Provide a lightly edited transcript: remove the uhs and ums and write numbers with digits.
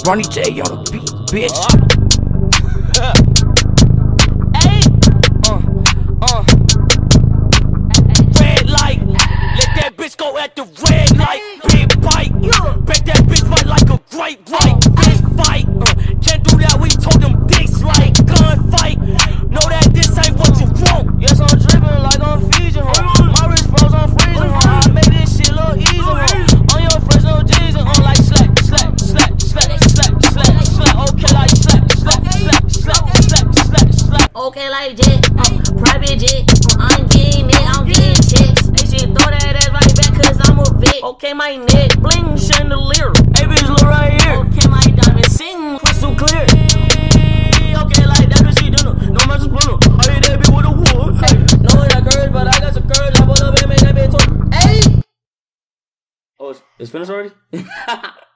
Ronny J on the beat, bitch. Red light, let that bitch go at the red light. Big bite, bet that bitch fight like a great white. Fistfight, can't do that, we told them dicks like gunfight. Know that this ain't what you want. Yes, I'm drippin like I'm Fiji, my wrist froze, I'm freezin, I make this shit look easy, on your fresh no G's, like slatt, slatt, slatt, slatt, slatt, slatt, slatt, okay like slatt, slatt, slatt, slatt, slatt, slatt, slatt, okay like jet, private jet, I'm getting it, I'm getting checks. They should throw that ass right back cause I'm a vet. Okay my neck, bling chandelier. hey bitch look right here, Okay my diamond sing crystal clear. okay like that's what she do, no man just blow, I hit that bitch with a wood, no that courage but I got some courage, I pull up and make that bitch talk, hey. Oh, it's finished already?